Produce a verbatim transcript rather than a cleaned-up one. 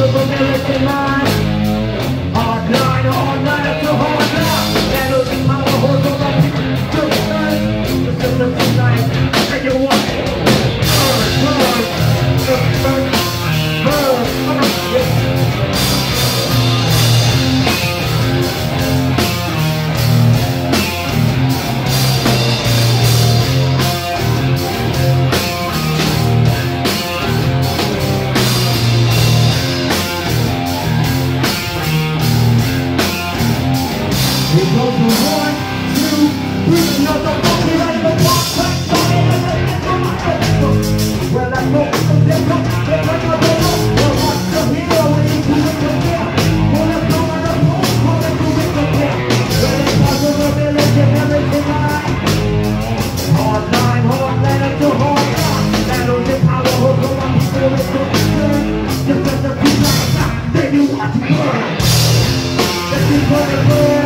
of a militant mind. Hard line, hard line, to hard line. Battles in my horse on my feet. Till the night, the simple night. And you want it. Burn, burn, burn, burn, burn, yeah. It goes from one, two, three, another monkey like a walk, back, sorry, and I get to my head. Well, I know from there, come, they're like a little, well, what's the hero when you do it from there? Pull up on the phone, call it to it from there. Well, it's possible, village, and everything line. Hard line, hard line, up to hard line. Battles in power, hold on, I'm still in the return. Just as the people are not, then you want to burn. Let's be for the burn.